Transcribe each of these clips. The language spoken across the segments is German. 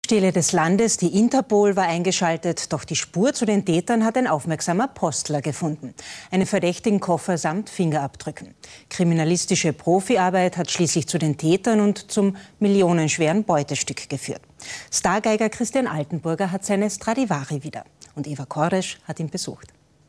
Stille des Landes, die Interpol war eingeschaltet, doch die Spur zu den Tätern hat ein aufmerksamer Postler gefunden. Einen verdächtigen Koffer samt Fingerabdrücken. Kriminalistische Profiarbeit hat schließlich zu den Tätern und zum millionenschweren Beutestück geführt. Stargeiger Christian Altenburger hat seine Stradivari wieder und Eva Koresch hat ihn besucht.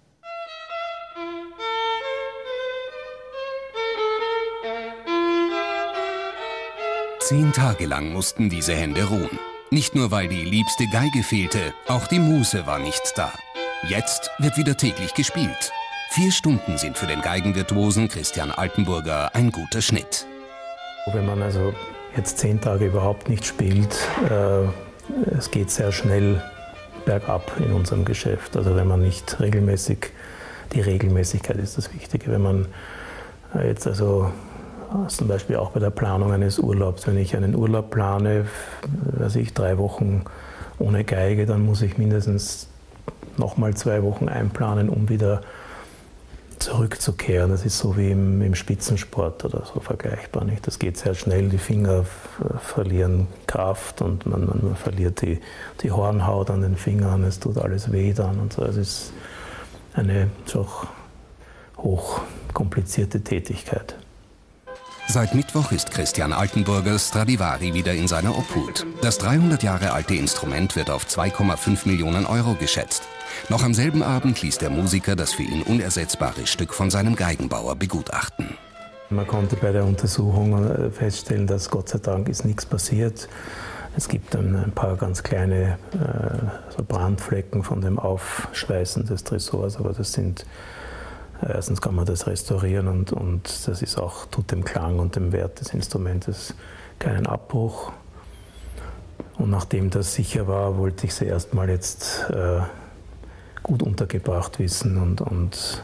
Zehn Tage lang mussten diese Hände ruhen. Nicht nur, weil die liebste Geige fehlte, auch die Muse war nicht da. Jetzt wird wieder täglich gespielt. 4 Stunden sind für den Geigenvirtuosen Christian Altenburger ein guter Schnitt. Wenn man also jetzt 10 Tage überhaupt nicht spielt, es geht sehr schnell bergab in unserem Geschäft. Also wenn man nicht regelmäßig, die Regelmäßigkeit ist das Wichtige. Wenn man jetzt also zum Beispiel auch bei der Planung eines Urlaubs. Wenn ich einen Urlaub plane, 3 Wochen ohne Geige, dann muss ich mindestens nochmal 2 Wochen einplanen, um wieder zurückzukehren. Das ist so wie im Spitzensport oder so vergleichbar. Nicht? Das geht sehr schnell, die Finger verlieren Kraft und man verliert die Hornhaut an den Fingern, es tut alles weh dann und so. Es ist eine doch hochkomplizierte Tätigkeit. Seit Mittwoch ist Christian Altenburgers Stradivari wieder in seiner Obhut. Das 300 Jahre alte Instrument wird auf 2,5 Millionen Euro geschätzt. Noch am selben Abend ließ der Musiker das für ihn unersetzbare Stück von seinem Geigenbauer begutachten. Man konnte bei der Untersuchung feststellen, dass Gott sei Dank ist nichts passiert. Es gibt ein paar ganz kleine so Brandflecken von dem Aufschweißen des Tresors, aber das sind erstens kann man das restaurieren und das ist auch, tut dem Klang und dem Wert des Instrumentes keinen Abbruch. Und nachdem das sicher war, wollte ich sie erst mal jetzt gut untergebracht wissen und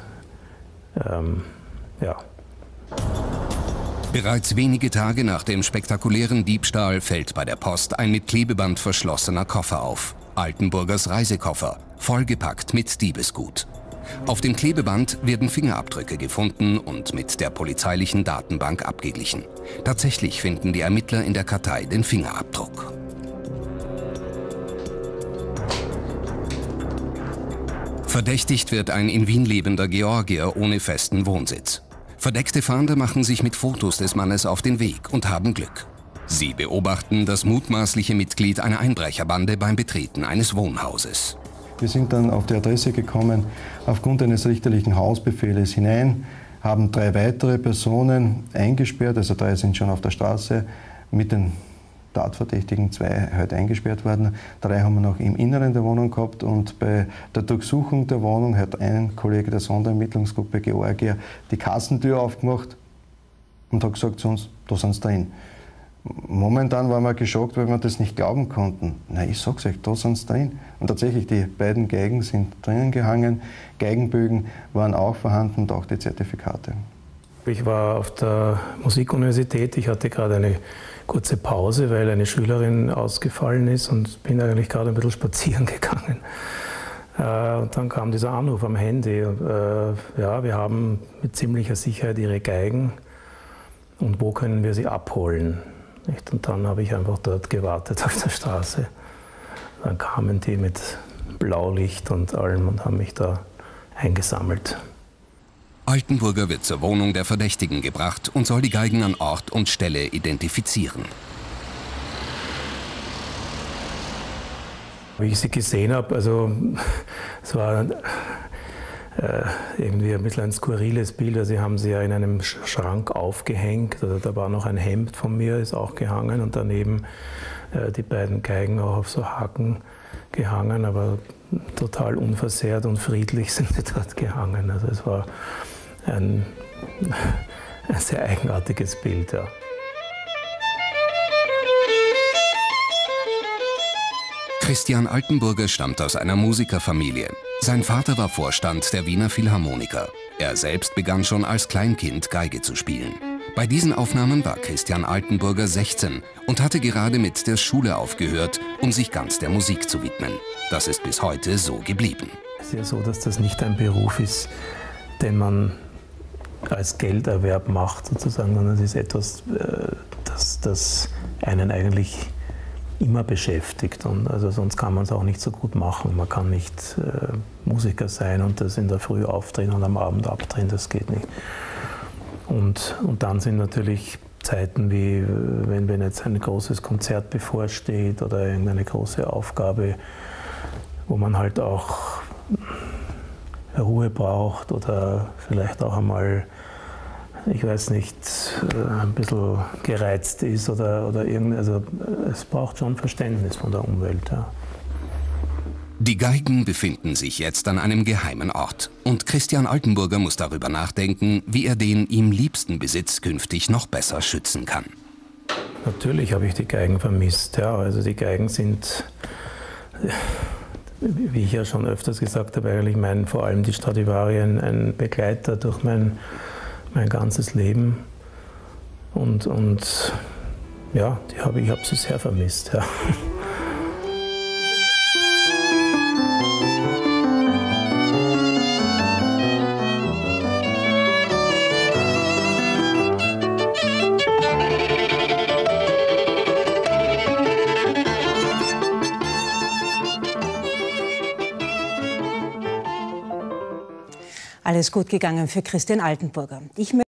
ja. Bereits wenige Tage nach dem spektakulären Diebstahl fällt bei der Post ein mit Klebeband verschlossener Koffer auf. Altenburgers Reisekoffer, vollgepackt mit Diebesgut. Auf dem Klebeband werden Fingerabdrücke gefunden und mit der polizeilichen Datenbank abgeglichen. Tatsächlich finden die Ermittler in der Kartei den Fingerabdruck. Verdächtigt wird ein in Wien lebender Georgier ohne festen Wohnsitz. Verdeckte Fahnder machen sich mit Fotos des Mannes auf den Weg und haben Glück. Sie beobachten das mutmaßliche Mitglied einer Einbrecherbande beim Betreten eines Wohnhauses. Wir sind dann auf die Adresse gekommen, aufgrund eines richterlichen Hausbefehles hinein, haben 3 weitere Personen eingesperrt, also 3 sind schon auf der Straße, mit den Tatverdächtigen 2 heute eingesperrt worden. 3 haben wir noch im Inneren der Wohnung gehabt und bei der Durchsuchung der Wohnung hat ein Kollege der Sonderermittlungsgruppe Georgier die Kassentür aufgemacht und hat gesagt zu uns, da sind sie drin. Momentan waren wir geschockt, weil wir das nicht glauben konnten. Nein, ich sag's euch, da sind sie drin. Und tatsächlich, die beiden Geigen sind drinnen gehangen, Geigenbögen waren auch vorhanden und auch die Zertifikate. Ich war auf der Musikuniversität, ich hatte gerade eine kurze Pause, weil eine Schülerin ausgefallen ist und bin eigentlich gerade ein bisschen spazieren gegangen. Und dann kam dieser Anruf am Handy. Und, ja, wir haben mit ziemlicher Sicherheit ihre Geigen und wo können wir sie abholen? Und dann habe ich einfach dort gewartet auf der Straße. Dann kamen die mit Blaulicht und allem und haben mich da eingesammelt. Altenburger wird zur Wohnung der Verdächtigen gebracht und soll die Geigen an Ort und Stelle identifizieren. Wie ich sie gesehen habe, also es war irgendwie ein bisschen ein skurriles Bild. Also sie haben sie ja in einem Schrank aufgehängt. Also da war noch ein Hemd von mir, ist auch gehangen und daneben die beiden Geigen auch auf so Haken gehangen, aber total unversehrt und friedlich sind sie dort gehangen. Also es war ein sehr eigenartiges Bild. Ja. Christian Altenburger stammt aus einer Musikerfamilie. Sein Vater war Vorstand der Wiener Philharmoniker. Er selbst begann schon als Kleinkind Geige zu spielen. Bei diesen Aufnahmen war Christian Altenburger 16 und hatte gerade mit der Schule aufgehört, um sich ganz der Musik zu widmen. Das ist bis heute so geblieben. Es ist ja so, dass das nicht ein Beruf ist, den man als Gelderwerb macht, sozusagen, sondern es ist etwas, das einen eigentlich immer beschäftigt. Und also sonst kann man es auch nicht so gut machen. Man kann nicht Musiker sein und das in der Früh aufdrehen und am Abend abdrehen, das geht nicht. Und dann sind natürlich Zeiten wie, wenn jetzt ein großes Konzert bevorsteht oder irgendeine große Aufgabe, wo man halt auch Ruhe braucht oder vielleicht auch einmal, ich weiß nicht, ein bisschen gereizt ist oder irgend, also es braucht schon Verständnis von der Umwelt. Ja. Die Geigen befinden sich jetzt an einem geheimen Ort und Christian Altenburger muss darüber nachdenken, wie er den ihm liebsten Besitz künftig noch besser schützen kann. Natürlich habe ich die Geigen vermisst. Ja. Also die Geigen sind, wie ich ja schon öfters gesagt habe, eigentlich vor allem die Stradivari ein Begleiter durch mein ganzes Leben. Und ja, ich habe sie sehr vermisst. Ja. Alles gut gegangen für Christian Altenburger.